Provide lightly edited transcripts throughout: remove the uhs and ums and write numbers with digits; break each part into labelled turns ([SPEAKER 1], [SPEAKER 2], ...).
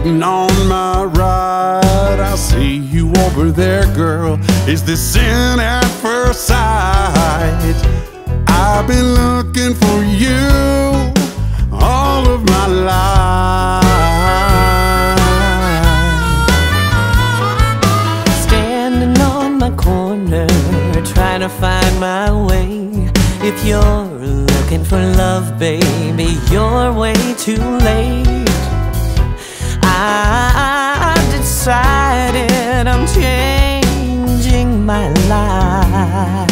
[SPEAKER 1] sitting on my right. I see you over there, girl. Is this sin at first sight? I've been looking for you all of my life.
[SPEAKER 2] Standing on my corner, trying to find my way. If you're looking for love, baby, you're way too late. I've decided I'm changing my life.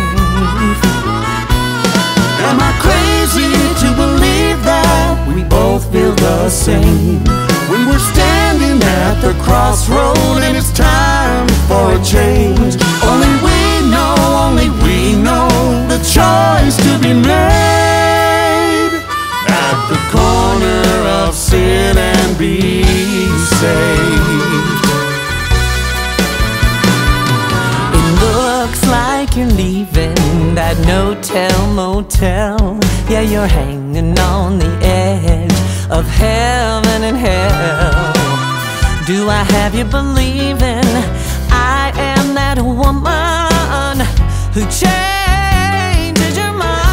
[SPEAKER 1] Am I crazy to believe that we both feel the same? When we're standing at the crossroad and it's time for a change. Only we know the choice to be made. At the corner of sin and be saved.
[SPEAKER 2] It looks like you're leaving that no-tell motel. Yeah, you're hanging on the edge of heaven and hell. Do I have you believing I am that woman who changes your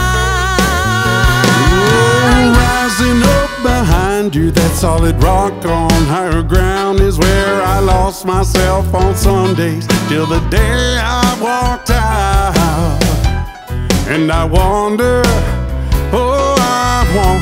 [SPEAKER 2] mind?
[SPEAKER 1] Rising up behind you, that solid rock on higher ground is where I lost myself on Sundays, till the day I walked out. And I wonder, oh I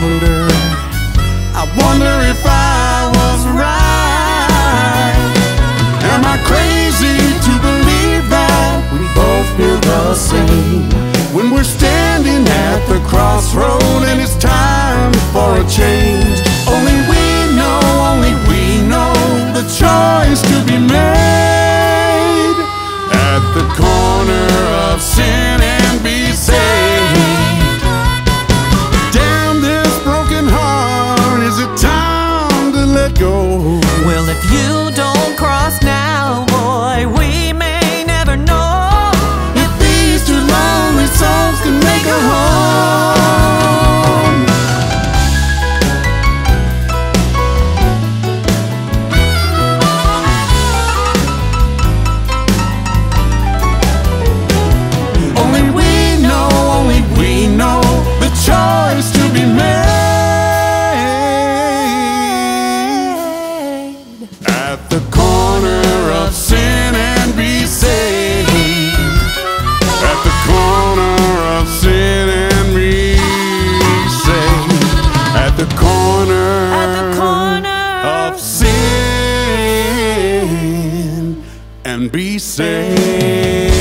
[SPEAKER 1] wonder if I was right. Am I crazy to believe that we both feel the same? When we're standing at the crossroad and it's time for a change. Only we know the choice to be made. At the corner of sin and be saved. Damn this broken heart, is it time to let go?
[SPEAKER 2] Well, if you don't cross now, boy, we may never know
[SPEAKER 1] if these two lonely souls can make a home. Only we know the choice to be made. At the corner of sin and be saved. At the corner of sin and be saved. At the corner of sin and be saved.